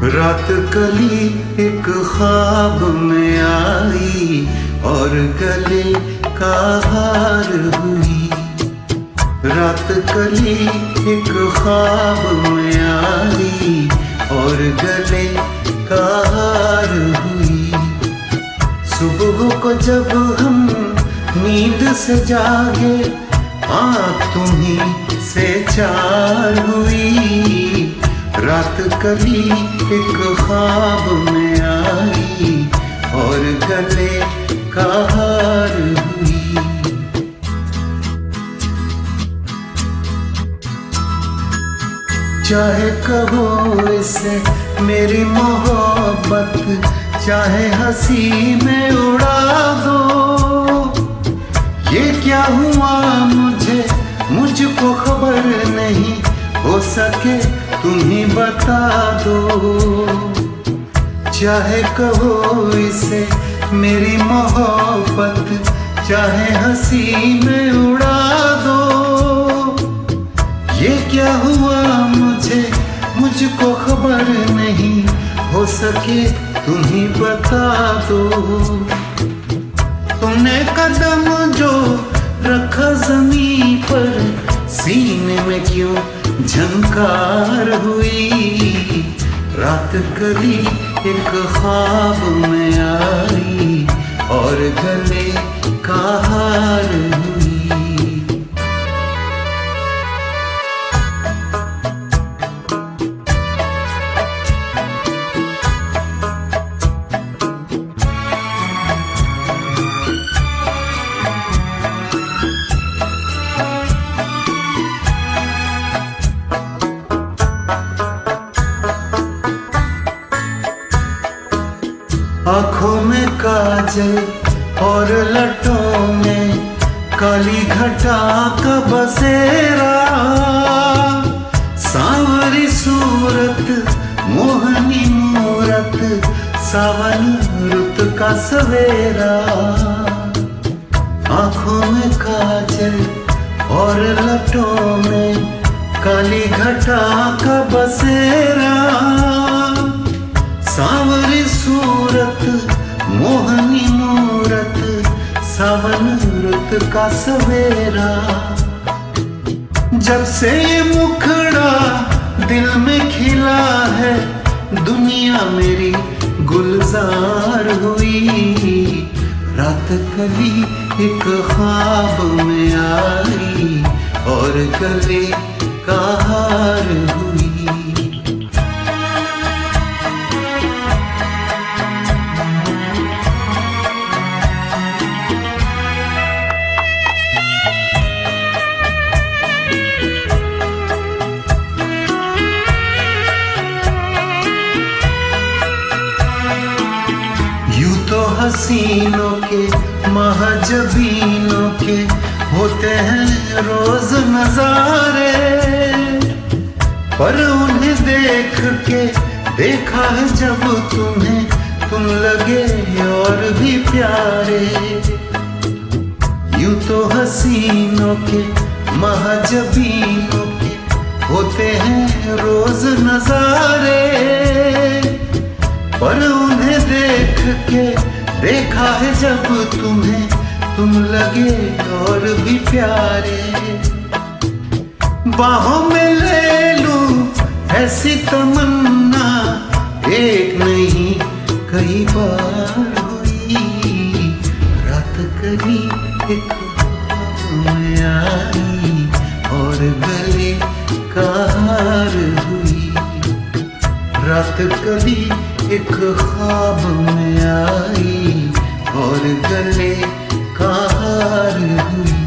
रात कली एक ख्वाब में आई और गले का हार हुई। रात कली एक ख्वाब में आई और गले का हार हुई। सुबह को जब हम नींद से जागे आँख तुम्हीं से चार हुई। रात कली एक ख्वाब में आई और गले का हार हुई। चाहे कहो इसे मेरी मोहब्बत, चाहे हंसी में उड़ा दो। ये क्या हुआ मुझको खबर नहीं, हो सके तुम ही बता दो। चाहे कहो इसे मेरी मोहब्बत, चाहे हंसी में उड़ा दो। ये क्या हुआ मुझको खबर नहीं, हो सके तुम ही बता दो। तुमने कदम जो रखा जमीन पर, सीने में क्यों झंकार हुई। रात कली एक ख्वाब में आई और गले का हार हुई। आँखों में काजल और लटों में काली घटा का बसेरा। सांवरी सूरत मोहनी मूरत, सावन रुत का सवेरा। आँखों में काजल और लटों में काली घटा का बसेरा। सांवरी सूरत मोहनी मूरत, सावन रुत का सवेरा। जब से ये मुखड़ा दिल में खिला है, दुनिया मेरी गुलजार हुई। रात कली एक ख्वाब में आई और गले का हार हुई। हसीनों के महजबीनों के होते हैं रोज नजारे, पर उन्हें देख के देखा है जब तुम्हें, तुम लगे और भी प्यारे। यूं तो हसीनों के महजबीनों के होते हैं रोज नजारे, पर उन्हें देख के देखा है जब तुम्हें, तुम लगे और भी प्यारे। बाहों में ले लूं ऐसी तमन्ना, एक नहीं कई बार हुई। रात कली एक ख्वाब में आई और गले का हार हुई। रात कली एक ख्वाब में आई और गले का हार हुई।